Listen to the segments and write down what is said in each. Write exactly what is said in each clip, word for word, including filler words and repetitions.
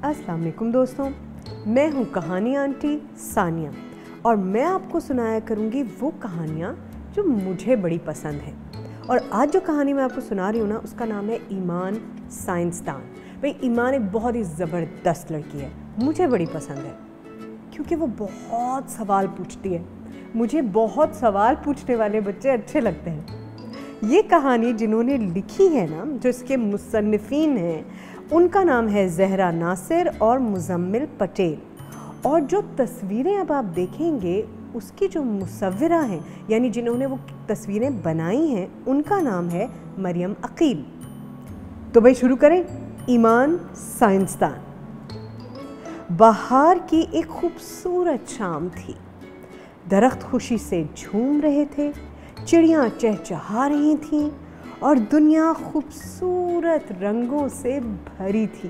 अस्सलाम वालेकुम दोस्तों, मैं हूँ कहानी आंटी सानिया और मैं आपको सुनाया करूँगी वो कहानियाँ जो मुझे बड़ी पसंद हैं। और आज जो कहानी मैं आपको सुना रही हूँ ना, उसका नाम है ईमान साइंसदान। भाई ईमान एक बहुत ही ज़बरदस्त लड़की है, मुझे बड़ी पसंद है क्योंकि वो बहुत सवाल पूछती है। मुझे बहुत सवाल पूछने वाले बच्चे अच्छे लगते हैं। ये कहानी जिन्होंने लिखी है ना, जो इसके मुसन्निफ़ीन हैं, उनका नाम है ज़हरा नासिर और मुज़म्मिल पटेल। और जो तस्वीरें अब आप देखेंगे उसकी जो मुसव्विरा हैं, यानी जिन्होंने वो तस्वीरें बनाई हैं, उनका नाम है मरियम अकील। तो भाई शुरू करें। ईमान साइंसदान। बाहर की एक खूबसूरत शाम थी। दरख्त खुशी से झूम रहे थे, चिड़ियाँ चहचहा रही थीं और दुनिया खूबसूरत रंगों से भरी थी।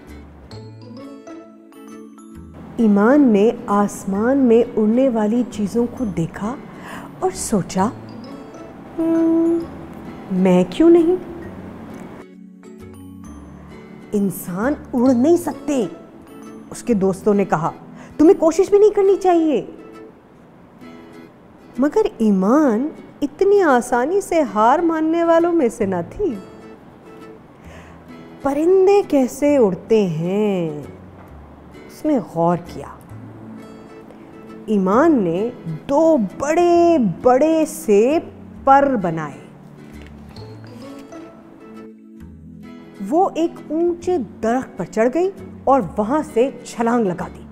ईमान ने आसमान में उड़ने वाली चीज़ों को देखा और सोचा, मैं क्यों नहीं? इंसान उड़ नहीं सकते, उसके दोस्तों ने कहा, तुम्हें कोशिश भी नहीं करनी चाहिए। मगर ईमान इतनी आसानी से हार मानने वालों में से न थी। परिंदे कैसे उड़ते हैं, उसने गौर किया। ईमान ने दो बड़े बड़े से पर बनाए। वो एक ऊंचे दरख्त पर चढ़ गई और वहां से छलांग लगा दी।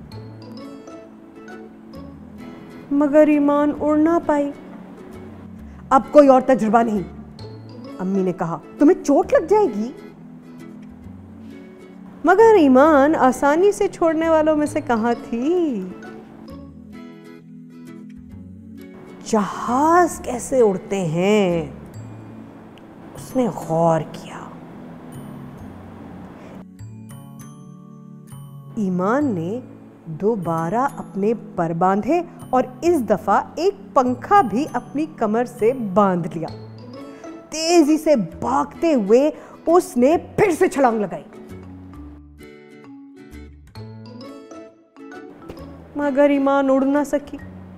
मगर ईमान उड़ ना पाई। अब कोई और तजुर्बा नहीं, अम्मी ने कहा, तुम्हें चोट लग जाएगी। मगर ईमान आसानी से छोड़ने वालों में से कहां थी। जहाज कैसे उड़ते हैं, उसने गौर किया। ईमान ने दोबारा अपने पर बांधे और इस दफा एक पंखा भी अपनी कमर से बांध लिया। तेजी से भागते हुए उसने फिर से छलांग लगाई। मगर ईमान उड़ ना सकी।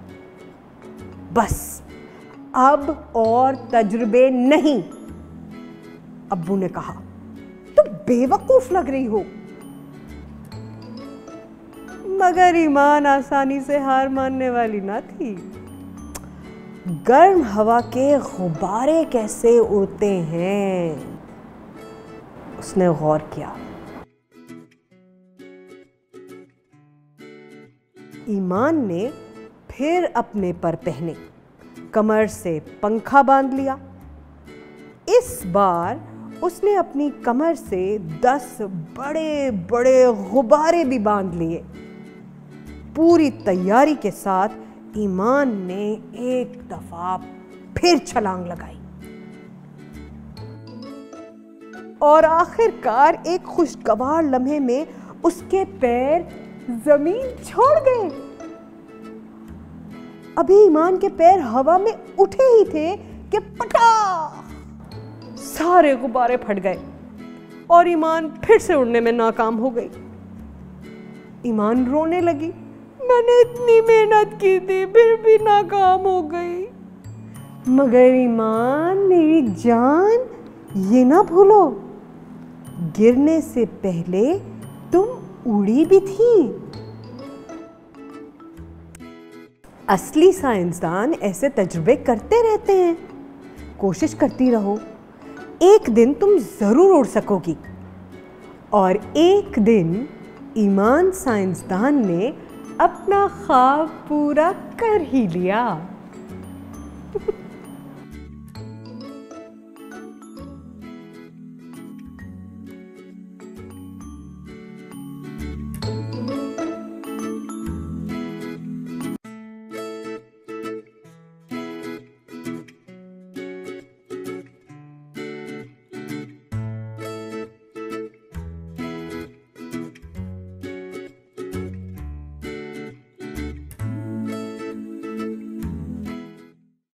बस अब और तजुर्बे नहीं, अब्बू ने कहा, तुम बेवकूफ लग रही हो। मगर ईमान आसानी से हार मानने वाली ना थी। गर्म हवा के गुब्बारे कैसे उड़ते हैं, उसने गौर किया। ईमान ने फिर अपने पर पहने, कमर से पंखा बांध लिया। इस बार उसने अपनी कमर से दस बड़े बड़े गुब्बारे भी बांध लिए। पूरी तैयारी के साथ ईमान ने एक दफा फिर छलांग लगाई और आखिरकार एक खुशगवार लम्हे में उसके पैर जमीन छोड़ गए। अभी ईमान के पैर हवा में उठे ही थे कि पटाख, सारे गुब्बारे फट गए और ईमान फिर से उड़ने में नाकाम हो गई। ईमान रोने लगी, मैंने इतनी मेहनत की थी फिर भी नाकाम हो गई। मगर ईमान मेरी जान, ये ना भूलो, गिरने से पहले तुम उड़ी भी थी। असली साइंसदान ऐसे तजुर्बे करते रहते हैं। कोशिश करती रहो, एक दिन तुम जरूर उड़ सकोगी। और एक दिन ईमान साइंसदान ने अपना ख्वाब पूरा कर ही लिया।